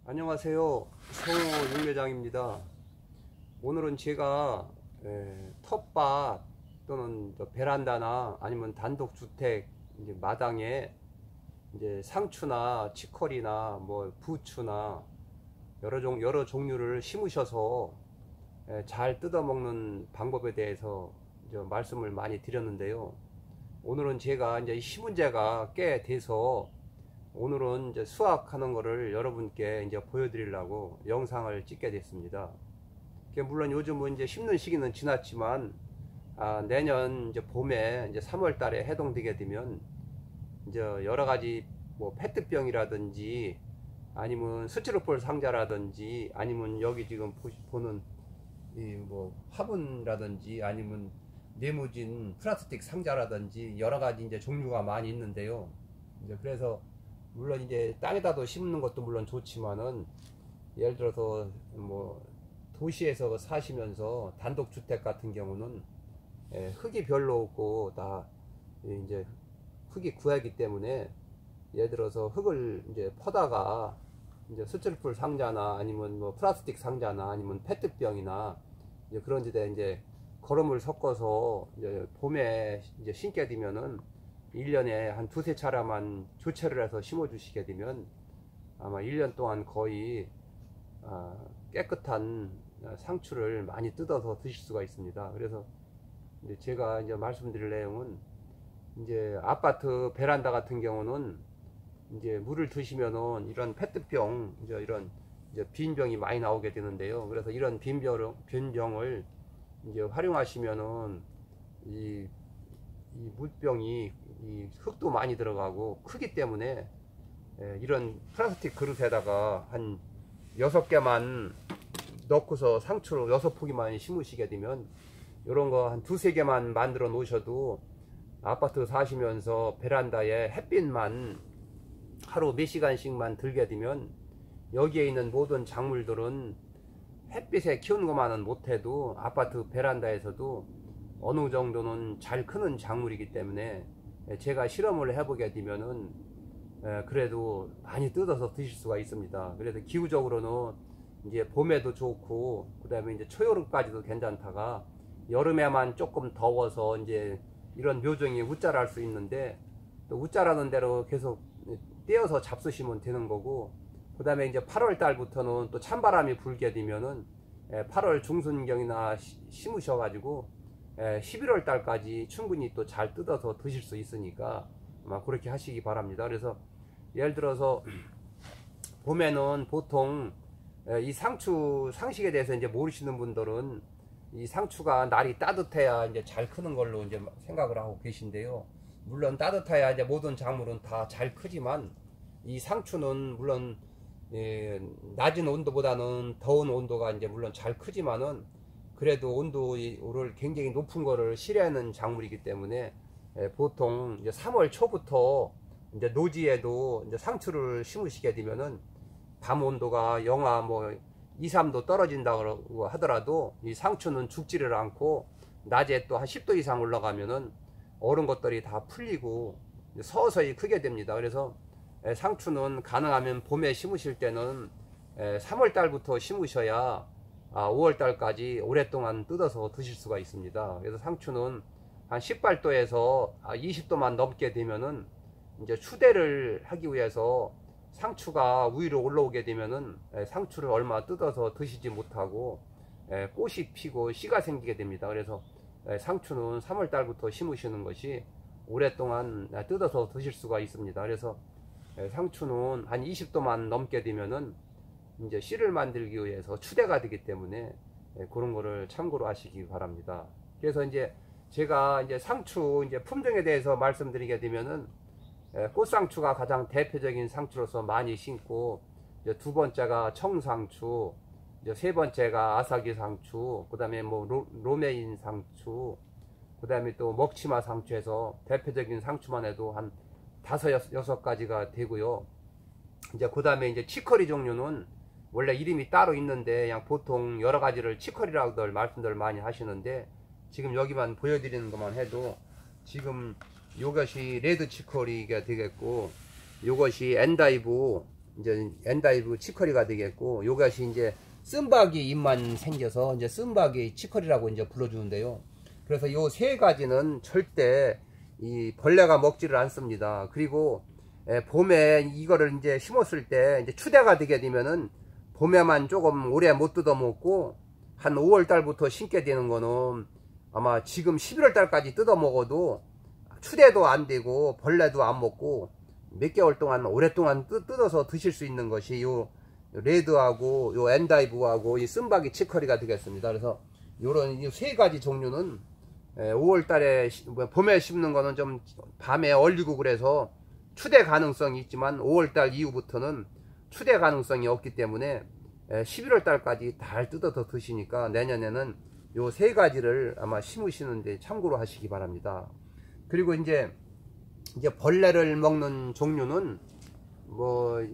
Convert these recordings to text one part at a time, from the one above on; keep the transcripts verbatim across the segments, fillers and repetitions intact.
안녕하세요. 성우 윤회장입니다. 오늘은 제가 에, 텃밭 또는 베란다나 아니면 단독주택 이제 마당에 이제 상추나 치커리나 뭐 부추나 여러 종 여러 종류를 심으셔서 에, 잘 뜯어 먹는 방법에 대해서 이제 말씀을 많이 드렸는데요. 오늘은 제가 이제 심은 지가 꽤 돼서 오늘은 이제 수확하는 거를 여러분께 이제 보여드리려고 영상을 찍게 됐습니다. 물론 요즘은 이제 심는 시기는 지났지만 아, 내년 이제 봄에 이제 삼월 달에 해동되게 되면 이제 여러 가지 뭐 페트병이라든지 아니면 스티로폴 상자라든지 아니면 여기 지금 보는 이 뭐 화분이라든지 아니면 네모진 플라스틱 상자라든지 여러 가지 이제 종류가 많이 있는데요. 이제 그래서 물론 이제 땅에다도 심는 것도 물론 좋지만은 예를 들어서 뭐 도시에서 사시면서 단독주택 같은 경우는 흙이 별로 없고 다 이제 흙이 구하기 때문에 예를 들어서 흙을 이제 퍼다가 이제 스티로폴 상자나 아니면 뭐 플라스틱 상자나 아니면 페트병이나 이제 그런 데다 이제 거름을 섞어서 이제 봄에 이제 심게 되면은 일 년에 한 두세 차례만 교체를 해서 심어 주시게 되면 아마 일 년 동안 거의 깨끗한 상추를 많이 뜯어서 드실 수가 있습니다. 그래서 이제 제가 이제 말씀드릴 내용은 이제 아파트 베란다 같은 경우는 이제 물을 드시면은 이런 페트병 이제 이런 이제 빈 병이 많이 나오게 되는데요. 그래서 이런 빈 병, 빈 병을 이제 활용하시면은 이, 이 물병이 이 흙도 많이 들어가고 크기 때문에 예, 이런 플라스틱 그릇에다가 한 여섯 개만 넣고서 상추로 여섯 포기만 심으시게 되면 이런 거 한 두세 개만 만들어 놓으셔도 아파트 사시면서 베란다에 햇빛만 하루 몇 시간씩만 들게 되면 여기에 있는 모든 작물들은 햇빛에 키우는 것만은 못해도 아파트 베란다에서도 어느 정도는 잘 크는 작물이기 때문에 제가 실험을 해보게 되면은 그래도 많이 뜯어서 드실 수가 있습니다. 그래서 기후적으로는 이제 봄에도 좋고 그 다음에 이제 초여름까지도 괜찮다가 여름에만 조금 더워서 이제 이런 묘종이 웃자랄 수 있는데 또 웃자라는 대로 계속 떼어서 잡수시면 되는 거고 그 다음에 이제 팔월 달부터는 또 찬바람이 불게 되면은 팔월 중순경이나 심으셔 가지고 십일월 달까지 충분히 또 잘 뜯어서 드실 수 있으니까 아마 그렇게 하시기 바랍니다. 그래서 예를 들어서 봄에는 보통 이 상추 상식에 대해서 이제 모르시는 분들은 이 상추가 날이 따뜻해야 이제 잘 크는 걸로 이제 생각을 하고 계신데요. 물론 따뜻해야 이제 모든 작물은 다 잘 크지만 이 상추는 물론 예, 낮은 온도보다는 더운 온도가 이제 물론 잘 크지만은 그래도 온도를 굉장히 높은 거를 싫어하는 작물이기 때문에 예, 보통 이제 삼월 초부터 이제 노지에도 이제 상추를 심으시게 되면은 밤 온도가 영하 뭐 이, 삼 도 떨어진다고 하더라도 이 상추는 죽지를 않고 낮에 또 한 십 도 이상 올라가면은 얼은 것들이 다 풀리고 서서히 크게 됩니다. 그래서 상추는 가능하면 봄에 심으실 때는 삼월 달부터 심으셔야 오월 달까지 오랫동안 뜯어서 드실 수가 있습니다. 그래서 상추는 한 십팔 도에서 이십 도만 넘게 되면은 이제 추대를 하기 위해서 상추가 위로 올라오게 되면은 상추를 얼마 뜯어서 드시지 못하고 꽃이 피고 씨가 생기게 됩니다. 그래서 상추는 삼월 달부터 심으시는 것이 오랫동안 뜯어서 드실 수가 있습니다. 그래서 상추는 한 이십 도만 넘게 되면은 이제 씨를 만들기 위해서 추대가 되기 때문에 그런 거를 참고로 하시기 바랍니다. 그래서 이제 제가 이제 상추 이제 품종에 대해서 말씀드리게 되면은 꽃상추가 가장 대표적인 상추로서 많이 심고 이제 두 번째가 청상추, 이제 세 번째가 아사기 상추, 그 다음에 뭐 로, 로메인 상추, 그 다음에 또 먹치마 상추에서 대표적인 상추만 해도 한 다섯 여섯 가지가 되고요. 이제 그 다음에 이제 치커리 종류는 원래 이름이 따로 있는데 그냥 보통 여러 가지를 치커리라고들 말씀들 많이 하시는데 지금 여기만 보여드리는 것만 해도 지금 이것이 레드 치커리가 되겠고 이것이 엔다이브 이제 엔다이브 치커리가 되겠고, 요것이 이제 쓴바귀 잎만 생겨서 이제 쓴바귀 치커리라고 이제 불러주는데요. 그래서 요 세 가지는 절대 이 벌레가 먹지를 않습니다. 그리고 예, 봄에 이거를 이제 심었을 때 이제 추대가 되게 되면은 봄에만 조금 오래 못 뜯어 먹고, 한 오월 달부터 심게 되는 거는 아마 지금 십일월 달까지 뜯어 먹어도 추대도 안 되고 벌레도 안 먹고 몇 개월 동안 오랫동안 뜯어서 드실 수 있는 것이 요 레드하고 요 엔다이브하고 이 쓴바귀 치커리가 되겠습니다. 그래서 요런 세 가지 종류는 오월 달에 봄에 심는 거는 좀 밤에 얼리고 그래서 추대 가능성이 있지만 오월 달 이후부터는 추대 가능성이 없기 때문에 십일월 달까지 잘 뜯어서 드시니까 내년에는 요 세 가지를 아마 심으시는데 참고로 하시기 바랍니다. 그리고 이제 이제 벌레를 먹는 종류는 뭐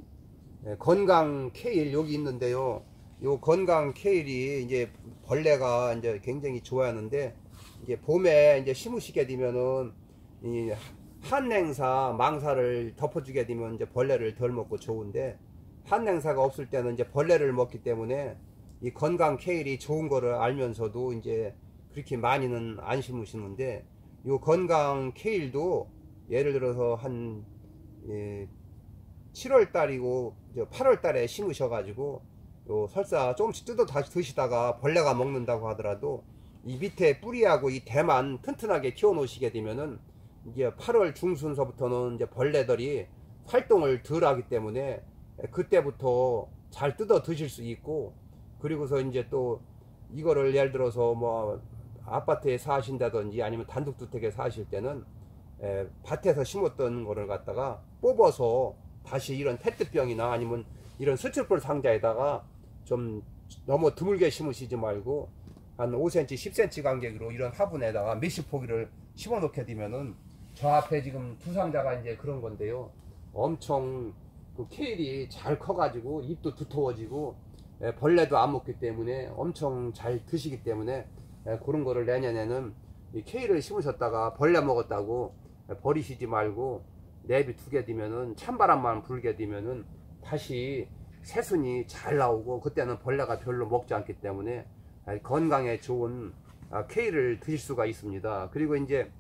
건강 케일 여기 있는데요. 요 건강 케일이 이제 벌레가 이제 굉장히 좋아하는데, 이제 봄에 이제 심으시게 되면은 이 한냉사 망사를 덮어주게 되면 이제 벌레를 덜 먹고 좋은데, 한냉사가 없을 때는 이제 벌레를 먹기 때문에 이 건강 케일이 좋은 거를 알면서도 이제 그렇게 많이는 안 심으시는데, 요 건강 케일도 예를 들어서 한 예, 칠월 달이고 팔월 달에 심으셔 가지고 요 설사 조금씩 뜯어 다시 드시다가 벌레가 먹는다고 하더라도 이 밑에 뿌리하고 이 대만 튼튼하게 키워 놓으시게 되면은 이제 팔월 중순서부터는 이제 벌레들이 활동을 덜 하기 때문에 그때부터 잘 뜯어 드실 수 있고, 그리고서 이제 또 이거를 예를 들어서 뭐 아파트에 사신다든지 아니면 단독주택에 사실 때는 에, 밭에서 심었던 거를 갖다가 뽑아서 다시 이런 페트병이나 아니면 이런 스티로폼 상자에다가 좀 너무 드물게 심으시지 말고 한 오 센티미터 십 센티미터 간격으로 이런 화분에다가 몇십 포기를 심어 놓게 되면은, 저 앞에 지금 두 상자가 이제 그런 건데요. 엄청 그 케일이 잘 커가지고 잎도 두터워지고 에, 벌레도 안 먹기 때문에 엄청 잘 드시기 때문에 에, 그런 거를 내년에는 이 케일을 심으셨다가 벌레 먹었다고 에, 버리시지 말고 내비 두게 되면은 찬바람만 불게 되면은 다시 새순이 잘 나오고, 그때는 벌레가 별로 먹지 않기 때문에 건강에 좋은 케일을 드실 수가 있습니다. 그리고 이제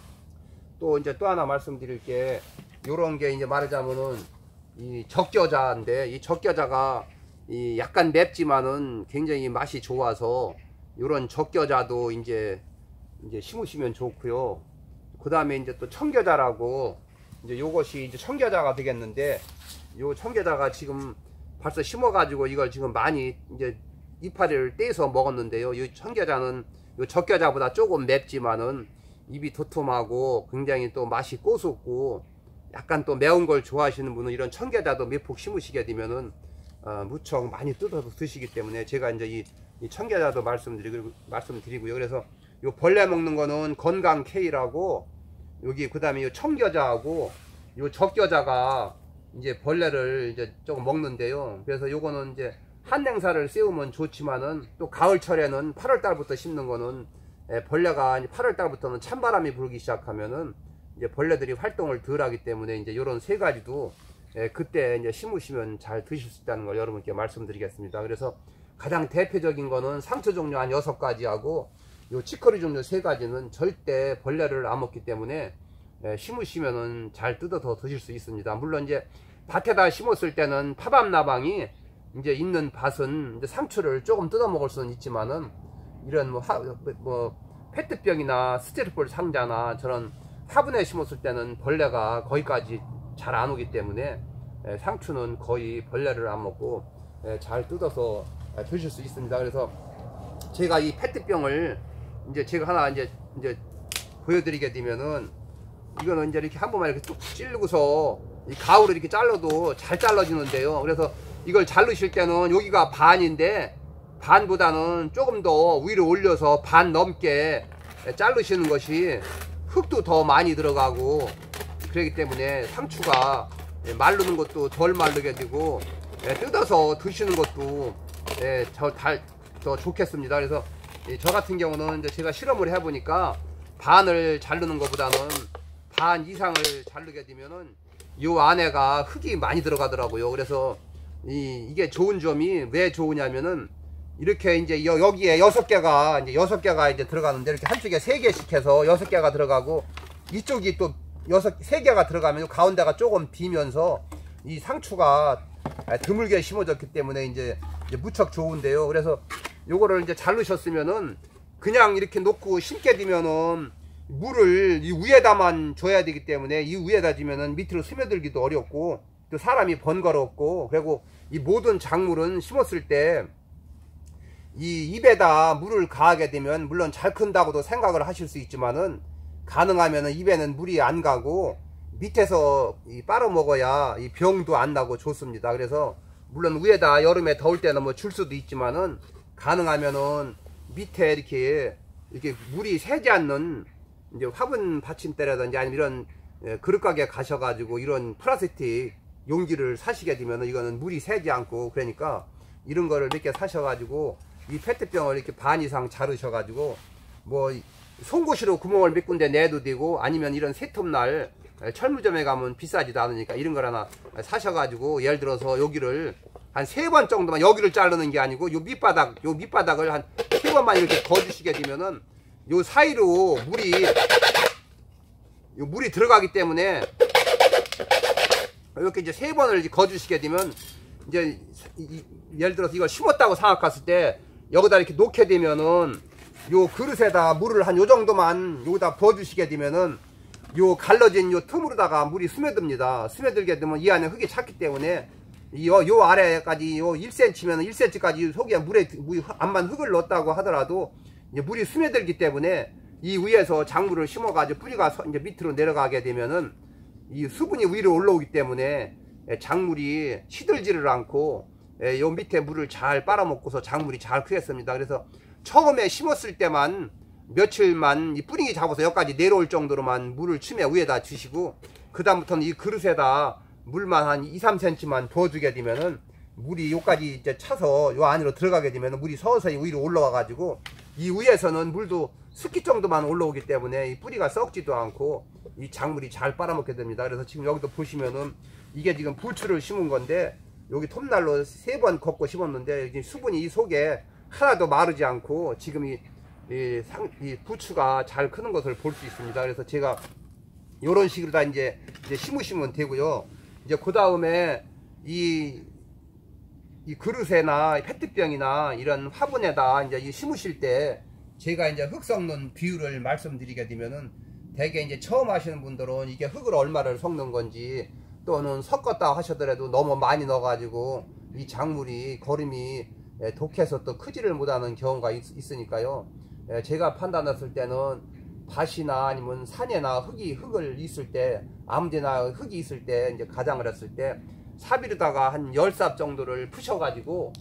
또 이제 또 하나 말씀드릴 게, 요런 게 이제 말하자면은 이 적겨자인데, 이 적겨자가 이 약간 맵지만은 굉장히 맛이 좋아서 요런 적겨자도 이제 이제 심으시면 좋고요. 그 다음에 이제 또 청겨자라고, 이제 요것이 이제 청겨자가 되겠는데, 요 청겨자가 지금 벌써 심어 가지고 이걸 지금 많이 이제 이파리를 떼서 먹었는데요. 이 청겨자는 요 적겨자보다 조금 맵지만은 입이 도톰하고 굉장히 또 맛이 고소고, 약간 또 매운 걸 좋아하시는 분은 이런 청겨자도 몇 폭 심으시게 되면은 어, 무척 많이 뜯어서 드시기 때문에 제가 이제 이, 이 청겨자도 말씀드리고 말씀드리고요. 그래서 요 벌레 먹는 거는 건강 케일하고, 여기 그 다음에 요 청겨자하고 요 적겨자가 이제 벌레를 이제 조금 먹는데요. 그래서 요거는 이제 한냉사를 씌우면 좋지만은 또 가을철에는 팔월 달부터 심는 거는 에, 벌레가 팔월 달부터는 찬바람이 불기 시작하면은 이제 벌레들이 활동을 덜 하기 때문에 이제 요런 세 가지도 에, 그때 이제 심으시면 잘 드실 수 있다는 걸 여러분께 말씀드리겠습니다. 그래서 가장 대표적인 거는 상추 종류 한 여섯 가지 하고 요 치커리 종류 세 가지는 절대 벌레를 안 먹기 때문에 에, 심으시면은 잘 뜯어서 드실 수 있습니다. 물론 이제 밭에다 심었을 때는 파밤나방이 이제 있는 밭은 이제 상추를 조금 뜯어 먹을 수는 있지만은, 이런 뭐, 하, 뭐 페트병이나 스티로폼 상자나 저런 화분에 심었을 때는 벌레가 거기까지 잘 안 오기 때문에 에, 상추는 거의 벌레를 안 먹고 에, 잘 뜯어서 에, 드실 수 있습니다. 그래서 제가 이 페트병을 이제 제가 하나 이제 이제 보여드리게 되면은, 이거는 이제 이렇게 한 번만 이렇게 뚝 찌르고서 이 가위로 이렇게 잘라도 잘 잘라지는데요. 그래서 이걸 자르실 때는 여기가 반인데 반보다는 조금 더 위로 올려서 반 넘게 자르시는 것이 흙도 더 많이 들어가고 그렇기 때문에 상추가 마르는 것도 덜 마르게 되고 뜯어서 드시는 것도 더 좋겠습니다. 그래서 저 같은 경우는 이제 제가 실험을 해보니까 반을 자르는 것보다는 반 이상을 자르게 되면은 요 안에가 흙이 많이 들어가더라고요. 그래서 이, 이게 좋은 점이 왜 좋으냐면은 이렇게 이제 여, 여기에 여섯 개가 이제 여섯 개가 이제 들어가는데 이렇게 한쪽에 세 개씩 해서 여섯 개가 들어가고 이쪽이 또 여섯 세 개가 들어가면 가운데가 조금 비면서 이 상추가 드물게 심어졌기 때문에 이제, 이제 무척 좋은데요. 그래서 요거를 이제 잘 넣으셨으면은 그냥 이렇게 놓고 심게 되면은 물을 이 위에다만 줘야 되기 때문에 이 위에다 주면은 밑으로 스며들기도 어렵고 또 사람이 번거롭고, 그리고 이 모든 작물은 심었을 때 이 입에다 물을 가하게 되면 물론 잘 큰다고도 생각을 하실 수 있지만은 가능하면은 입에는 물이 안 가고 밑에서 이 빨아 먹어야 이 병도 안 나고 좋습니다. 그래서 물론 위에다 여름에 더울 때는 뭐 줄 수도 있지만은 가능하면은 밑에 이렇게 이렇게 물이 새지 않는 이제 화분 받침대라든지 아니면 이런 그릇 가게 가셔가지고 이런 플라스틱 용기를 사시게 되면 이거는 물이 새지 않고, 그러니까 이런 거를 몇 개 사셔가지고 이 페트병을 이렇게 반 이상 자르셔가지고 뭐 송곳이로 구멍을 몇 군데 내도 되고, 아니면 이런 새톱날 철무점에 가면 비싸지도 않으니까 이런 걸 하나 사셔가지고 예를 들어서 여기를 한 세 번 정도만, 여기를 자르는 게 아니고 요 밑바닥 요 밑바닥을 한 세 번만 이렇게 거주시게 되면은 요 사이로 물이 요 물이 들어가기 때문에 이렇게 이제 세 번을 이제 거주시게 되면 이제 이, 예를 들어서 이걸 심었다고 생각했을 때 여기다 이렇게 놓게 되면은 요 그릇에다 물을 한 요 정도만 여기다 부어주시게 되면은 요 갈라진 요 틈으로다가 물이 스며듭니다. 스며들게 되면 이 안에 흙이 찼기 때문에 요, 요 아래까지 요 일 센티미터면 일 센티미터까지 속에 물에 암만 흙을 넣었다고 하더라도 이제 물이 스며들기 때문에 이 위에서 작물을 심어가지고 뿌리가 이제 밑으로 내려가게 되면은 이 수분이 위로 올라오기 때문에 작물이 시들지를 않고 요 밑에 물을 잘 빨아먹고서 작물이 잘 크겠습니다. 그래서 처음에 심었을 때만 며칠만 이 뿌리기 잡아서 여기까지 내려올 정도로만 물을 처음에 위에다 주시고, 그 다음부터는 이 그릇에다 물만 한 이, 삼 센티미터만 부어주게 되면은 물이 요까지 이제 차서 요 안으로 들어가게 되면 물이 서서히 위로 올라와 가지고 이 위에서는 물도 습기 정도만 올라오기 때문에 이 뿌리가 썩지도 않고 이 작물이 잘 빨아먹게 됩니다. 그래서 지금 여기도 보시면은 이게 지금 부추를 심은 건데 여기 톱날로 세 번 걷고 심었는데 수분이 이 속에 하나도 마르지 않고 지금 이, 이, 상, 이 부추가 잘 크는 것을 볼 수 있습니다. 그래서 제가 이런 식으로 다 이제, 이제 심으시면 되고요. 이제 그 다음에 이, 이 그릇에나 페트병이나 이런 화분에다 이제 이 심으실 때 제가 이제 흙 섞는 비율을 말씀드리게 되면은 대개 이제 처음 하시는 분들은 이게 흙을 얼마를 섞는 건지, 또는 섞었다 하셔더라도 너무 많이 넣어가지고 이 작물이 거름이 독해서 또 크지를 못하는 경우가 있, 있으니까요. 제가 판단했을 때는 밭이나 아니면 산에나 흙이 흙을 있을 때, 아무데나 흙이 있을 때 이제 가장을 했을 때 사비로다가 한 열 삽 정도를 푸셔가지고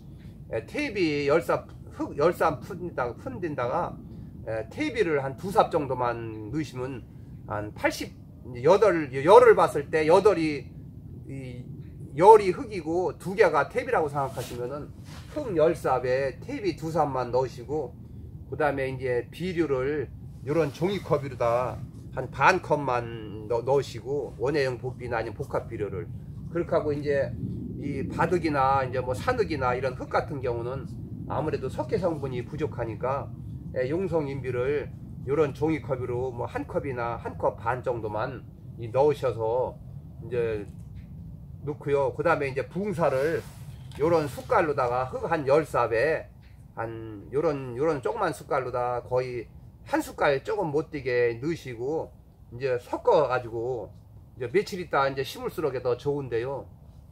테이비 열 삽 흙 열 삽 푼다가 푼다가 테이비를 한 두 삽 정도만 넣으시면 한 팔십 여덟 열을 봤을 때 여덟이 이 열이 흙이고 두 개가 테이비라고 생각하시면은 흙 열 삽에 테이비 두 삽만 넣으시고, 그 다음에 이제 비료를 이런 종이컵으로다 한 반 컵만 넣, 넣으시고 원예형 복비나 아니면 복합 비료를 그렇게 하고, 이제 이 바둑이나 이제 뭐 산흙이나 이런 흙 같은 경우는 아무래도 석회 성분이 부족하니까 용성인비를 이런 종이컵으로 뭐 한 컵이나 한 컵 반 정도만 이 넣으셔서 이제 넣고요. 그 다음에 이제 붕사를 요런 숟갈로다가 흙 한 열 삽에 한 요런 요런 조그만 숟갈로다 거의 한 숟갈 조금 못 되게 넣으시고 이제 섞어 가지고 이제 며칠 있다 이제 심을수록 더 좋은데요.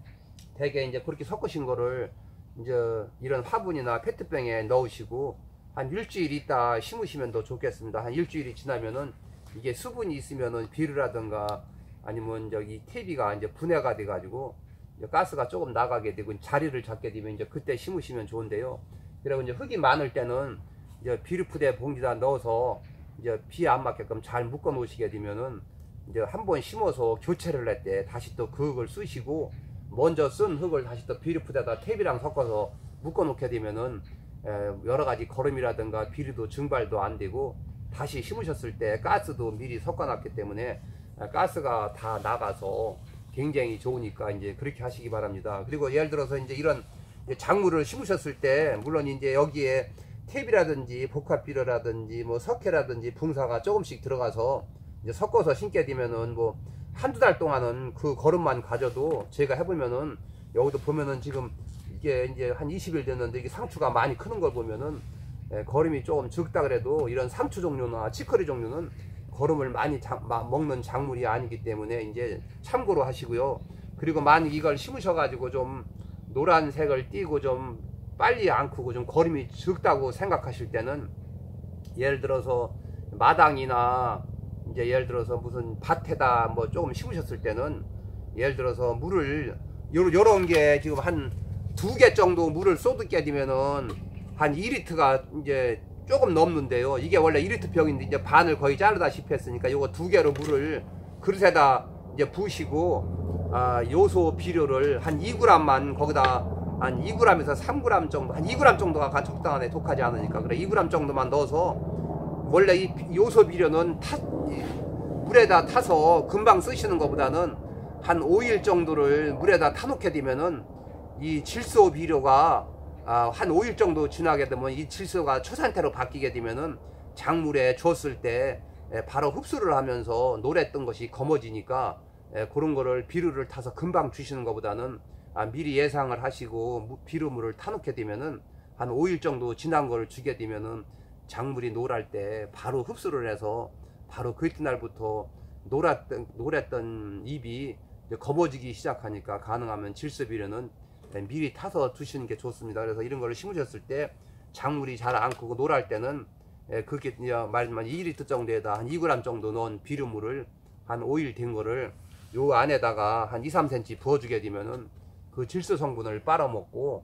대개 이제 그렇게 섞으신 거를 이제 이런 화분이나 페트병에 넣으시고 한 일주일 있다 심으시면 더 좋겠습니다. 한 일주일이 지나면은 이게 수분이 있으면은 비료라든가 아니면 저기 테이비가 이제 분해가 돼 가지고 이제 가스가 조금 나가게 되고 자리를 잡게 되면 이제 그때 심으시면 좋은데요. 그리고 이제 흙이 많을 때는 이제 비료푸대 봉지다 넣어서 이제 비 안 맞게끔 잘 묶어 놓으시게 되면은 이제 한번 심어서 교체를 할 때 다시 또 그 흙을 쓰시고, 먼저 쓴 흙을 다시 또 비료푸대에다 테이비랑 섞어서 묶어 놓게 되면은 여러 가지 거름이라든가 비료도 증발도 안 되고, 다시 심으셨을 때 가스도 미리 섞어 놨기 때문에 가스가 다 나가서 굉장히 좋으니까 이제 그렇게 하시기 바랍니다. 그리고 예를 들어서 이제 이런 작물을 심으셨을 때 물론 이제 여기에 탭이라든지 복합비료라든지 뭐 석회라든지 붕사가 조금씩 들어가서 이제 섞어서 심게 되면은 뭐 한두 달 동안은 그 거름만 가져도 제가 해보면은 여기도 보면은 지금 이게 이제 한 이십 일 됐는데 이게 상추가 많이 크는 걸 보면은 예, 거름이 조금 적다 그래도 이런 상추 종류나 치커리 종류는 거름을 많이 자, 마, 먹는 작물이 아니기 때문에 이제 참고로 하시고요. 그리고 만약 이걸 심으셔 가지고 좀 노란색을 띠고 좀 빨리 안 크고 좀 거름이 적다고 생각하실 때는 예를 들어서 마당이나 이제 예를 들어서 무슨 밭에다 뭐 조금 심으셨을 때는 예를 들어서 물을 요, 요런 게 지금 한 두 개 정도 물을 쏟게 되면은 한 이 리터가 이제 조금 넘는데요. 이게 원래 일 리터 병인데 이제 반을 거의 자르다시피 했으니까 요거 두 개로 물을 그릇에다 이제 부으시고 아, 요소 비료를 한 이 그램만 거기다 한 이 그램에서 삼 그램 정도, 한 이 그램 정도가 적당하네. 독하지 않으니까. 그래 이 그램 정도만 넣어서 원래 이 요소 비료는 타, 물에다 타서 금방 쓰시는 것보다는 한 오 일 정도를 물에다 타놓게 되면은 이 질소 비료가 아, 한 오 일 정도 지나게 되면 이 질소가 초산태로 바뀌게 되면은 작물에 줬을 때 에, 바로 흡수를 하면서 노랬던 것이 검어지니까 에, 그런 거를 비료를 타서 금방 주시는 것보다는 아, 미리 예상을 하시고 비료물을 타놓게 되면은 한 오 일 정도 지난 거를 주게 되면은 작물이 노랄 때 바로 흡수를 해서 바로 그 이튿날부터 노랬던, 노랬던 잎이 검어지기 시작하니까 가능하면 질소 비료는 미리 타서 두시는 게 좋습니다. 그래서 이런 거를 심으셨을 때 작물이 잘 안 크고 노랄 때는 그렇게 말하지만 이 리터 정도에다 한 이 그램 정도 넣은 비료물을 한 오 일 된 거를 요 안에다가 한 이, 삼 센티미터 부어주게 되면은 그 질소 성분을 빨아먹고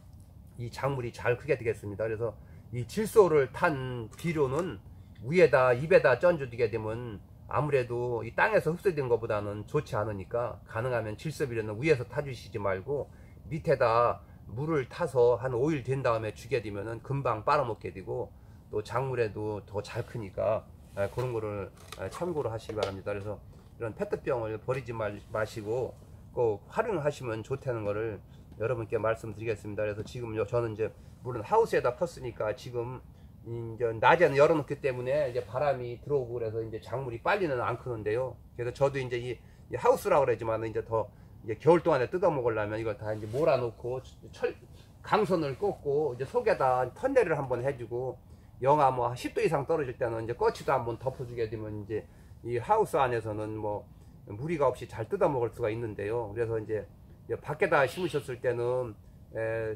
이 작물이 잘 크게 되겠습니다. 그래서 이 질소를 탄 비료는 위에다 입에다 쩐주게 되면 아무래도 이 땅에서 흡수된 것보다는 좋지 않으니까 가능하면 질소 비료는 위에서 타주시지 말고 밑에다 물을 타서 한 오 일 된 다음에 주게 되면은 금방 빨아먹게 되고 또 작물에도 더 잘 크니까 그런 거를 참고로 하시기 바랍니다. 그래서 이런 페트병을 버리지 마시고 꼭 활용하시면 좋다는 거를 여러분께 말씀드리겠습니다. 그래서 지금 저는 이제 물론 하우스에다 폈으니까 지금 이제 낮에는 열어놓기 때문에 이제 바람이 들어오고 그래서 이제 작물이 빨리는 안 크는데요. 그래서 저도 이제 이, 이 하우스라고 그러지만 이제 더 이제 겨울 동안에 뜯어 먹으려면 이걸 다 이제 몰아놓고 철 강선을 꽂고 이제 속에다 턴내를 한번 해주고 영하 뭐 십 도 이상 떨어질 때는 이제 꺼치도 한번 덮어주게 되면 이제 이 하우스 안에서는 뭐 무리가 없이 잘 뜯어 먹을 수가 있는데요. 그래서 이제 밖에다 심으셨을 때는 에,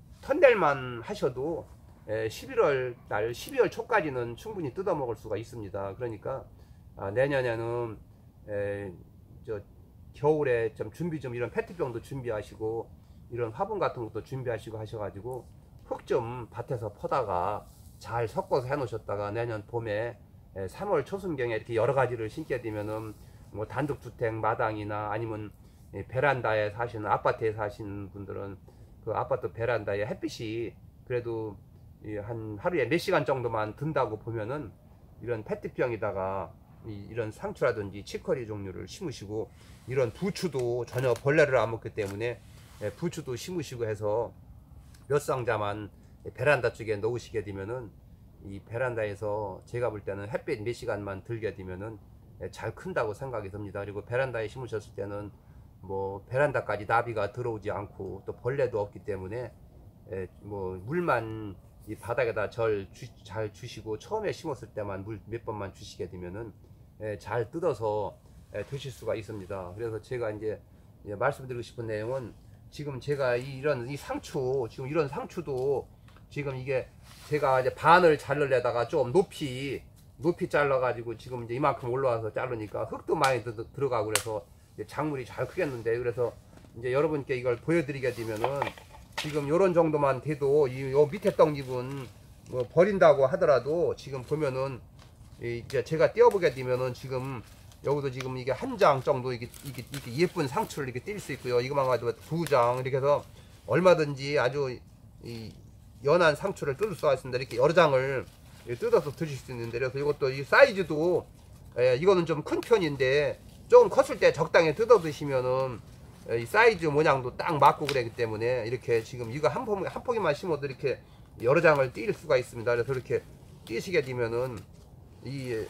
턴넬만 하셔도 에, 십일월 달 십이월 초까지는 충분히 뜯어 먹을 수가 있습니다. 그러니까 아, 내년에는 에, 저 겨울에 좀 준비 좀 이런 페트병도 준비하시고 이런 화분 같은 것도 준비하시고 하셔가지고 흙 좀 밭에서 퍼다가 잘 섞어서 해 놓으셨다가 내년 봄에 삼월 초순경에 이렇게 여러 가지를 심게 되면은 뭐 단독주택 마당이나 아니면 베란다에 사시는 아파트에 사시는 분들은 그 아파트 베란다에 햇빛이 그래도 한 하루에 몇 시간 정도만 든다고 보면은 이런 페트병에다가 이런 상추라든지 치커리 종류를 심으시고 이런 부추도 전혀 벌레를 안 먹기 때문에 부추도 심으시고 해서 몇 상자만 베란다 쪽에 놓으시게 되면은 이 베란다에서 제가 볼 때는 햇빛 몇 시간만 들게 되면은 잘 큰다고 생각이 듭니다. 그리고 베란다에 심으셨을 때는 뭐 베란다까지 나비가 들어오지 않고 또 벌레도 없기 때문에 뭐 물만 이 바닥에다 절 잘 주시고 처음에 심었을 때만 물 몇 번만 주시게 되면은 잘 뜯어서 드실 수가 있습니다. 그래서 제가 이제 말씀드리고 싶은 내용은 지금 제가 이런 이 상추 지금 이런 상추도 지금 이게 제가 이제 반을 자르려다가 좀 높이 높이 잘라 가지고 지금 이제 이만큼 올라와서 자르니까 흙도 많이 드, 들어가고 그래서 작물이 잘 크겠는데 그래서 이제 여러분께 이걸 보여드리게 되면은 지금 요런 정도만 돼도 이 요 밑에 떡잎은 뭐 버린다고 하더라도 지금 보면은 이제 제가 띄워보게 되면은 지금 여기도 지금 이게 한 장 정도 이게, 이게, 이게 예쁜 상추를 이렇게 띌 수 있고요. 이거만 가지고 두 장 이렇게 해서 얼마든지 아주 이 연한 상추를 뜯을 수가 있습니다. 이렇게 여러 장을 뜯어서 드실 수 있는데 그래서 이것도 이 사이즈도 예, 이거는 좀 큰 편인데 조금 컸을 때 적당히 뜯어 드시면은 이 사이즈 모양도 딱 맞고 그러기 때문에 이렇게 지금 이거 한, 포, 한 포기만 심어도 이렇게 여러 장을 띄울 수가 있습니다. 그래서 이렇게 띄시게 되면은 이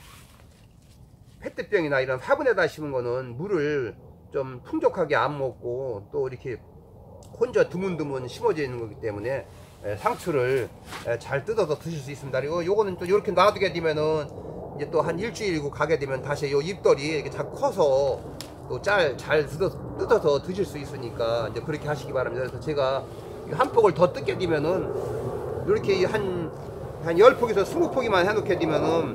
페트병이나 이런 화분에다 심은 거는 물을 좀 풍족하게 안 먹고 또 이렇게 혼자 드문드문 심어져 있는 거기 때문에 상추를 잘 뜯어서 드실 수 있습니다. 그리고 요거는 또 이렇게 놔두게 되면은 이제 또 한 일주일이고 가게 되면 다시 요 잎돌이 이렇게 자꾸 커서 또 잘 잘 뜯어서, 뜯어서 드실 수 있으니까 이제 그렇게 하시기 바랍니다. 그래서 제가 한 폭을 더 뜯게 되면은 이렇게 한 한 열 폭에서 스무 포기만 해놓게 되면은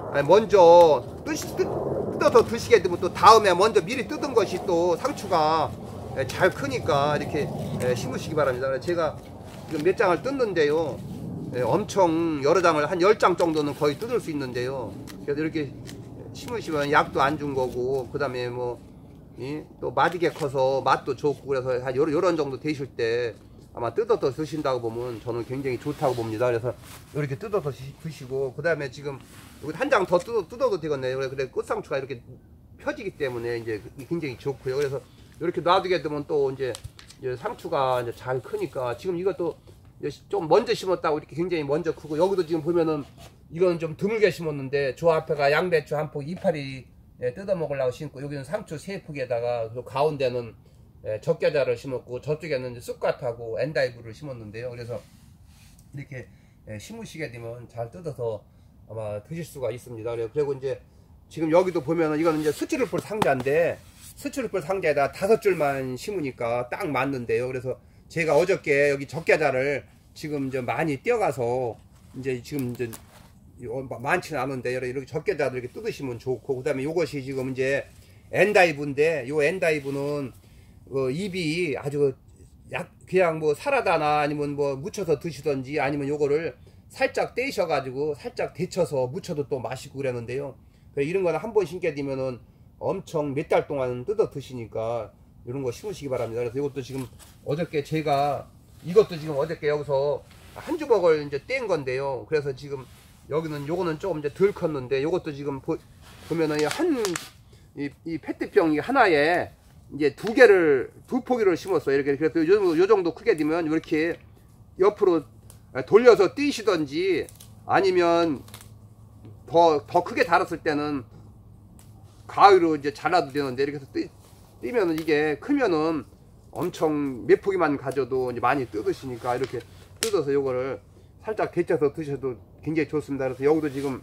먼저 뜯, 뜯어서 드시게 되면 또 다음에 먼저 미리 뜯은 것이 또 상추가 잘 크니까 이렇게 심으시기 바랍니다. 제가 지금 몇 장을 뜯는데요, 엄청 여러 장을 한 열 장 정도는 거의 뜯을 수 있는데요, 그래서 이렇게 심으시면 약도 안 준 거고 그 다음에 뭐 또 맛있게 커서 맛도 좋고 그래서 한 요런 정도 되실 때 아마 뜯어서 드신다고 보면 저는 굉장히 좋다고 봅니다. 그래서 이렇게 뜯어서 드시고 그 다음에 지금 여기 한 장 더 뜯어, 뜯어도 되겠네요. 그래 끝상추가 이렇게 펴지기 때문에 이제 굉장히 좋고요. 그래서 이렇게 놔두게 되면 또 이제, 이제 상추가 이제 잘 크니까 지금 이것도 좀 먼저 심었다고 이렇게 굉장히 먼저 크고 여기도 지금 보면은 이거는 좀 드물게 심었는데 저 앞에가 양배추 한 폭 이파리 뜯어 먹으려고 심고 여기는 상추 세 폭에다가 그 가운데는 적게자를 심었고 저쪽에는 쑥갓하고 엔다이브를 심었는데요. 그래서 이렇게 심으시게 되면 잘 뜯어서 아마 드실 수가 있습니다. 그리고 이제 지금 여기도 보면은 이거는 이제 스티로폴 상자인데 스티로폴 상자에다 다섯 줄만 심으니까 딱 맞는데요. 그래서 제가 어저께 여기 적게자를 지금 이제 많이 띄어가서 이제 지금 이제 많지는 않은데 이렇게 적게자들 이렇게 뜯으시면 좋고 그 다음에 이것이 지금 이제 엔다이브인데 요 엔다이브는 그 잎이 아주 약 그냥 뭐 사라다나 아니면 뭐 무쳐서 드시던지 아니면 요거를 살짝 떼셔 가지고 살짝 데쳐서 무쳐도 또 맛있고 그러는데요. 이런 거는 한 번 심게 되면은 엄청 몇 달 동안 뜯어 드시니까 이런 거 심으시기 바랍니다. 그래서 이것도 지금 어저께 제가 이것도 지금 어저께 여기서 한 주먹을 이제 뗀 건데요. 그래서 지금 여기는 요거는 조금 이제 덜 컸는데 요것도 지금 보, 보면은 한 이 이 페트병이 하나에 이제 두 개를 두 포기를 심었어요. 이렇게 그래서 요 정도, 요 정도 크게 되면 이렇게 옆으로 돌려서 띄시던지 아니면 더 더 크게 자랐을 때는 가위로 이제 잘라도 되는데 이렇게 해서 띄, 띄면은 이게 크면은 엄청 몇 포기만 가져도 이제 많이 뜯으시니까 이렇게 뜯어서 요거를 살짝 데쳐서 드셔도 굉장히 좋습니다. 그래서 여기도 지금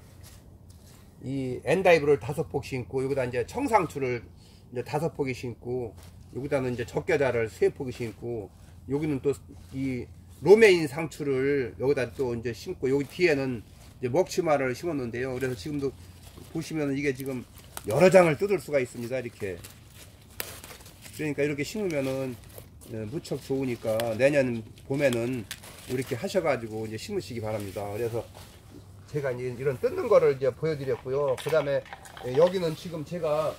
이 엔다이브를 다섯 폭 심고 여기다 이제 청상추를 이제 다섯 포기 심고 여기다는 이제 적게자를 세 포기 심고 여기는 또 이 로메인 상추를 여기다 또 이제 심고 여기 뒤에는 이제 먹치마를 심었는데요. 그래서 지금도 보시면 이게 지금 여러 장을 뜯을 수가 있습니다. 이렇게 그러니까 이렇게 심으면은 무척 좋으니까 내년 봄에는 이렇게 하셔가지고 이제 심으시기 바랍니다. 그래서 제가 이제 이런 뜯는 거를 이제 보여드렸고요. 그 다음에 여기는 지금 제가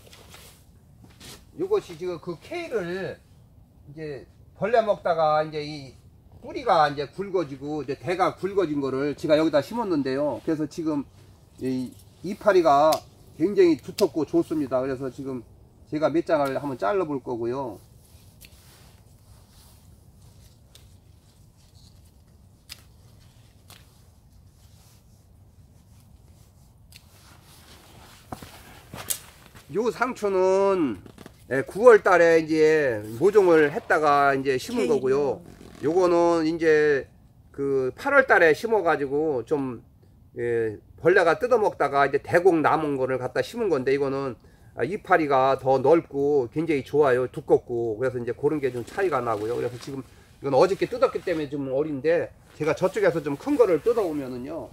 이것이 지금 그 케일을 이제 벌레 먹다가 이제 이 뿌리가 이제 굵어지고 이제 대가 굵어진 거를 제가 여기다 심었는데요. 그래서 지금 이 이파리가 굉장히 두텁고 좋습니다. 그래서 지금 제가 몇 장을 한번 잘라 볼 거고요. 요 상추는 구월 달에 이제 모종을 했다가 이제 심은 거고요. 요거는 이제 그 팔월 달에 심어 가지고 좀 예, 벌레가 뜯어 먹다가 이제 대공 남은 거를 갖다 심은 건데 이거는 이파리가 더 넓고 굉장히 좋아요. 두껍고 그래서 이제 그런 게 좀 차이가 나고요. 그래서 지금 이건 어저께 뜯었기 때문에 좀 어린데 제가 저쪽에서 좀 큰 거를 뜯어 오면은요.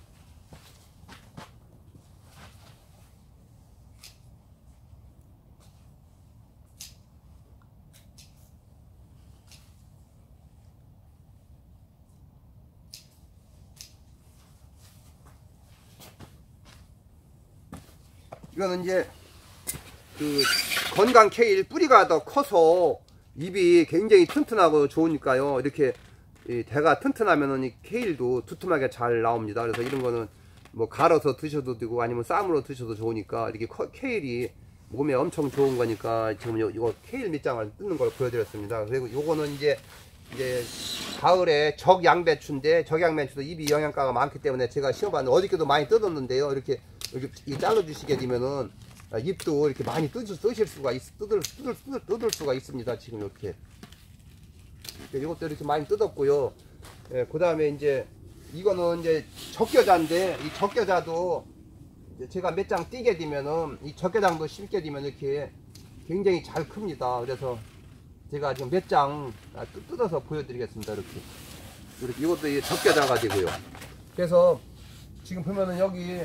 이거는 이제 그 건강 케일 뿌리가 더 커서 잎이 굉장히 튼튼하고 좋으니까요. 이렇게 이 대가 튼튼하면은 이 케일도 두툼하게 잘 나옵니다. 그래서 이런 거는 뭐 갈아서 드셔도 되고 아니면 쌈으로 드셔도 좋으니까 이렇게 케일이 몸에 엄청 좋은 거니까 지금 요, 이거 케일 밑장을 뜯는 걸 보여드렸습니다. 그리고 요거는 이제 이제 가을에 적양배추인데, 적양배추도 잎이 영양가가 많기 때문에 제가 심어봤는데 어저께도 많이 뜯었는데요. 이렇게 이렇게 잘라 주시게 되면은 잎도 이렇게 많이 뜯, 뜯을 수가 있, 뜯을, 뜯을, 뜯을, 뜯을 수가 있습니다. 지금 이렇게 이것도 이렇게 많이 뜯었고요. 예, 그 다음에 이제 이거는 이제 적겨자인데, 이 적겨자도 제가 몇 장 띄게 되면은 이 적겨장도 심게 되면 이렇게 굉장히 잘 큽니다. 그래서 제가 지금 몇 장 뜯어서 보여드리겠습니다. 이렇게 이렇게 이것도 적겨자 가지고요. 그래서 지금 보면은 여기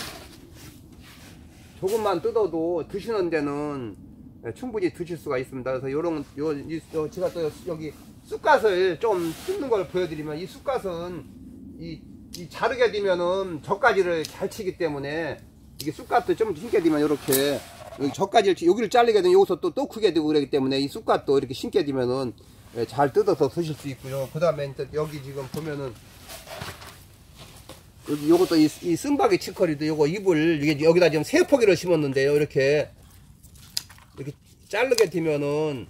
조금만 뜯어도 드시는 데는 충분히 드실 수가 있습니다. 그래서 요런 요, 요 제가 또 여기 쑥갓을 좀 뜯는 걸 보여드리면, 이 쑥갓은 이, 이 자르게 되면은 젓가지를 잘 치기 때문에 이게 쑥갓도 좀 심게 되면 이렇게 여기 젓가지를 여기를 잘리게 되면 여기서 또 또 크게 되고 그러기 때문에 이 쑥갓도 이렇게 심게 되면은 잘 뜯어서 드실 수 있고요. 그 다음에 여기 지금 보면은 여기 요것도 이, 이 쓴바기 치커리도 요거 잎을 이게 여기다 지금 세 포기를 심었는데요. 이렇게 이렇게 자르게 되면은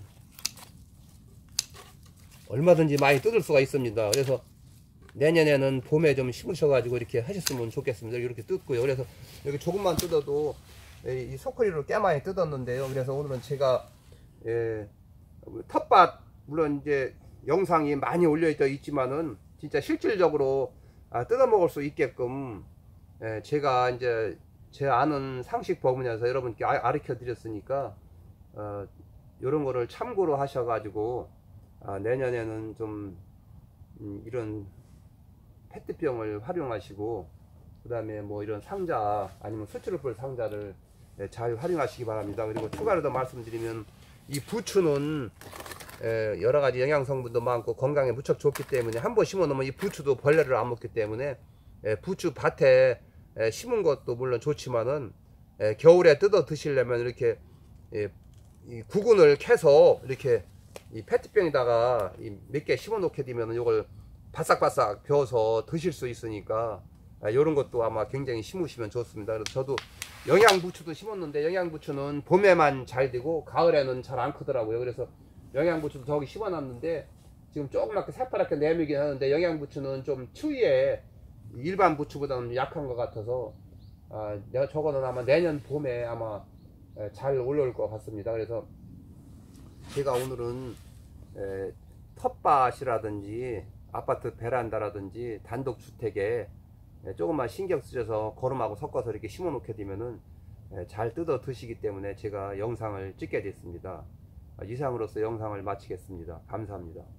얼마든지 많이 뜯을 수가 있습니다. 그래서 내년에는 봄에 좀 심으셔가지고 이렇게 하셨으면 좋겠습니다. 이렇게 뜯고요. 그래서 여기 조금만 뜯어도 이 소커리를 꽤 많이 뜯었는데요. 그래서 오늘은 제가 예, 텃밭 물론 이제 영상이 많이 올려 있지만은 진짜 실질적으로 아, 뜯어 먹을 수 있게끔 예, 제가 이제 제 아는 상식 범위에서 여러분께 아, 가르쳐 드렸으니까 어, 이런 거를 참고로 하셔가지고 아, 내년에는 좀 음, 이런 페트병을 활용하시고 그 다음에 뭐 이런 상자 아니면 수출을 상자를 예, 잘 활용하시기 바랍니다. 그리고 추가로 더 말씀드리면 이 부추는 예, 여러가지 영양 성분도 많고 건강에 무척 좋기 때문에 한번 심어 놓으면 이 부추도 벌레를 안 먹기 때문에 예, 부추 밭에 예, 심은 것도 물론 좋지만은 예, 겨울에 뜯어 드시려면 이렇게 예, 이 구근을 캐서 이렇게 이 페트병에다가 몇 개 심어 놓게 되면 이걸 바싹바싹 베어서 드실 수 있으니까 아, 이런 것도 아마 굉장히 심으시면 좋습니다. 그래서 저도 영양부추도 심었는데 영양부추는 봄에만 잘 되고 가을에는 잘 안 크더라고요. 그래서 영양부추도 저기 심어놨는데 지금 조그맣게 새파랗게 내밀긴 하는데 영양부추는 좀 추위에 일반 부추보다는 약한 것 같아서 아, 내가 저거는 아마 내년 봄에 아마 잘 올라올 것 같습니다. 그래서 제가 오늘은 에, 텃밭이라든지 아파트 베란다라든지 단독주택에 조금만 신경 쓰셔서 거름하고 섞어서 이렇게 심어 놓게 되면은 잘 뜯어 드시기 때문에 제가 영상을 찍게 됐습니다. 이상으로서 영상을 마치겠습니다. 감사합니다.